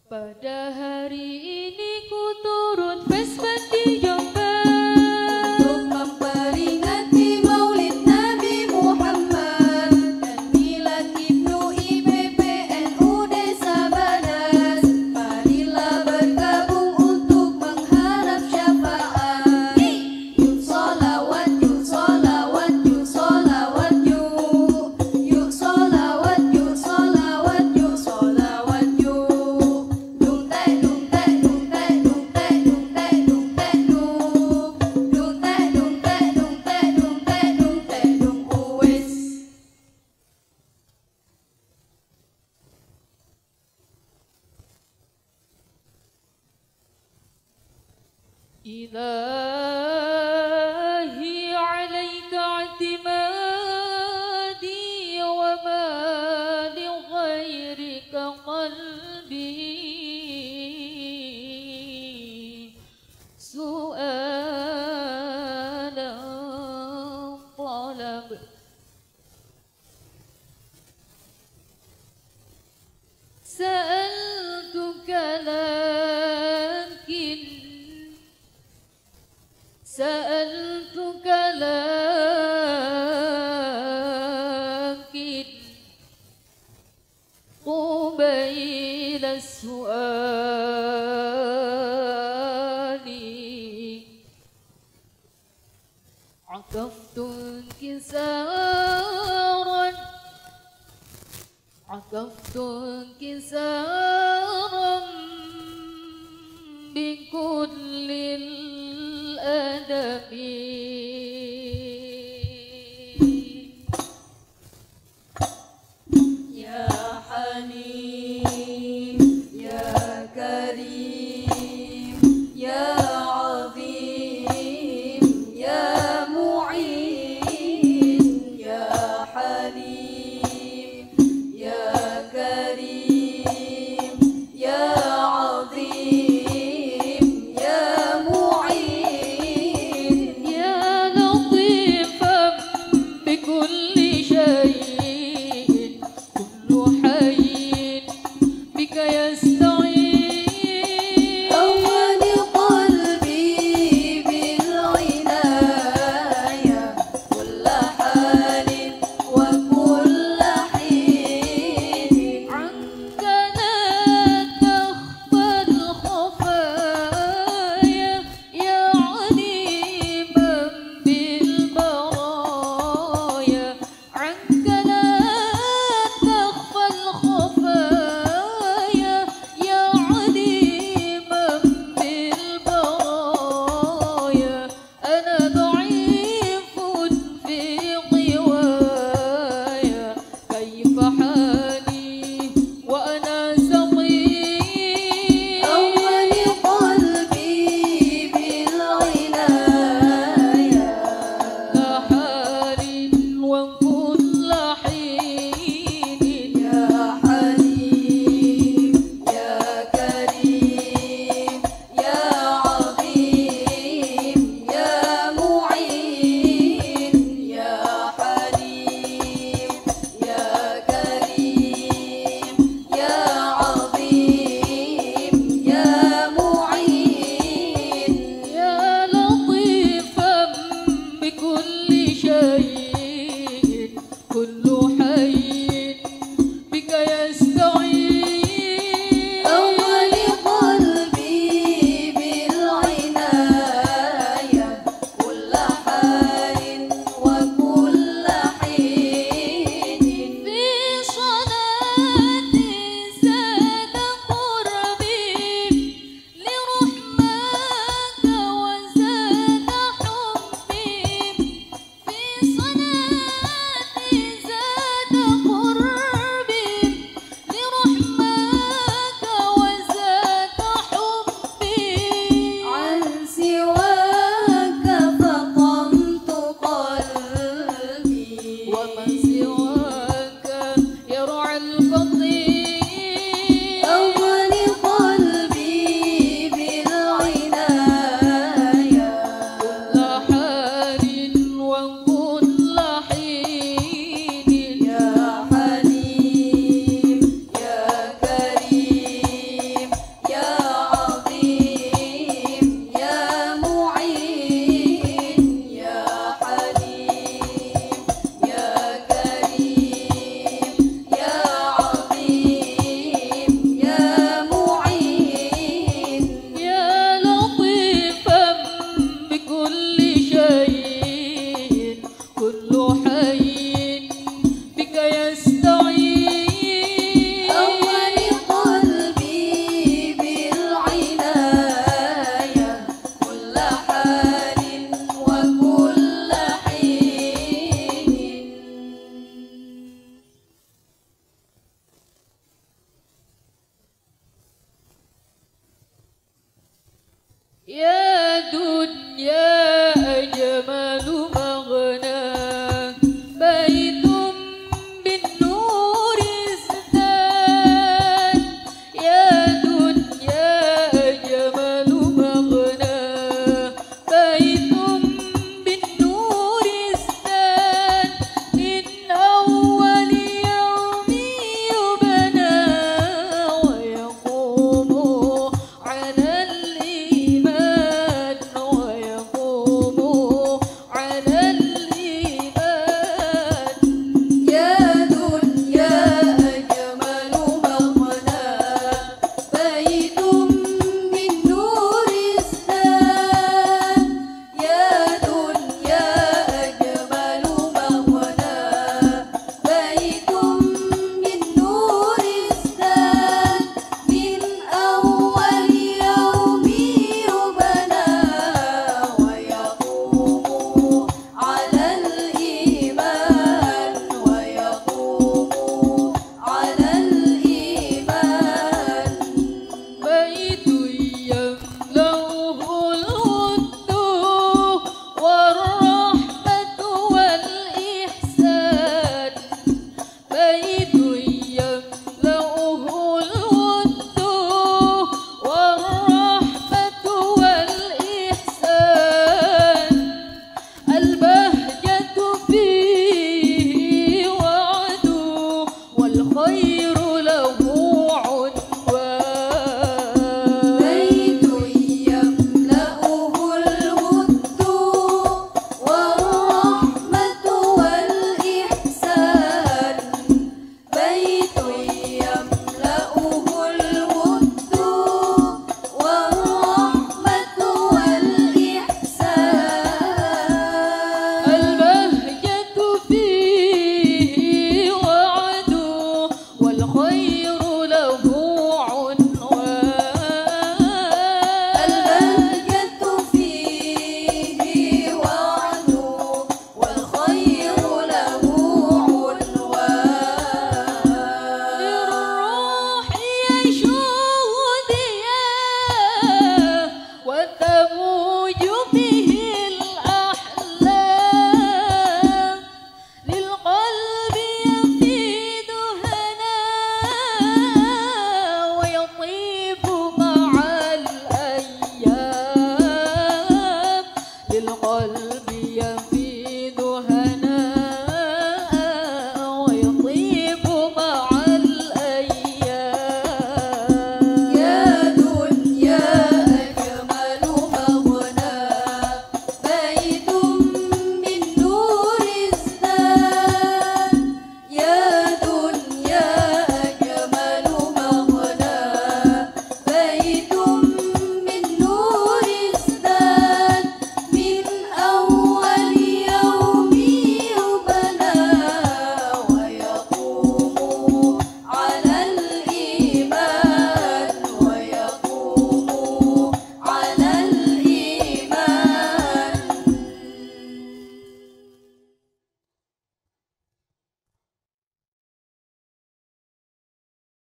Pada hari ini ku turut fesban di Jombang untuk memperingati Maulid Nabi Muhammad dan milad Ibnu IPPNU Desa Banas. Marilah bergabung untuk mengharap syafaat. Yuk sholawat, yuk sholawat, yuk sholawat, yuk. Yuk sholawat, yuk sholawat, yuk sholawat, yuk. إلهي عليك اعتمادي وما لغيرك قلبي سؤالا طلب سألتك لكن قبيل السؤال عكفت انكسارا بكل الأدب يا حليم يا كريم يا عظيم يا معين يا حليم يا كريم يا عظيم يا معين يا لطيفا بكل شيء كل حي بك يستعين أول قلبي بالعناية كل حال وكل حين عنك لا تخفى الخفايا يا عليما بالبرايا عنك لا تخفى الخفايا يا عليما بالبرايا أنا ضعيف في قوايا كيف حالي وأنا سقيم أول قلبي بالعناية لا حال وكل حين يا حليم يا كريم يا عظيم يا معين يا حليم يا كريم يا عظيم يا معين يا لطيفا بكل شيء كل حي بك يستعين أول قلبي بالعناية كل حال وكل حين في صلاتي زاد قربي لرحماك وزاد حبي في صلاتي زاد قربي لرحماك وزاد حبي عن سواك فطمت قلبي ومن سواك يرعى الفضيل أول قلبي بالعناية كل حال وكل حين يا حليم يا كريم حي بك يا